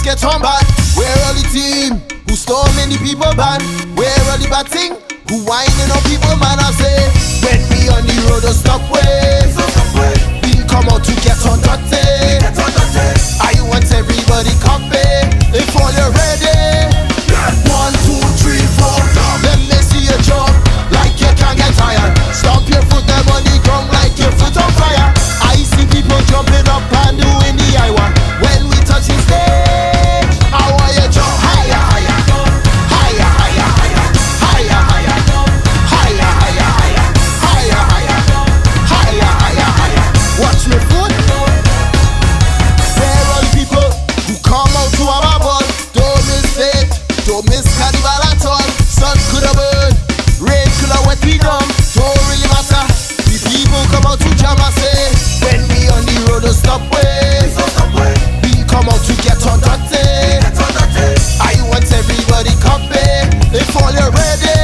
get on bad. Where all the team who storming the people ban? Where all the bad thing who whining on people man? I say when we on the road to stop way. We come out to get on dirty. I want everybody copy. If all you're ready, 1, 2, 3, 4. Let me see you jump like you can't get tired. Stomp your foot them on the ground like your foot on fire. I see people jumping up and doing the I want. When we touch the stage, I want you jump higher, higher, higher, higher, higher, higher, higher, higher, higher, higher, higher, higher, higher. Watch me foot. Where all the people who come out to our ball? Don't miss it, don't miss carnival at all. Sun could have burned, rain could have wet me down. Don't really matter. The people come out to jam. I say when we on the road to stop way. We come out to get on dirty. I want everybody copy. If all you're ready.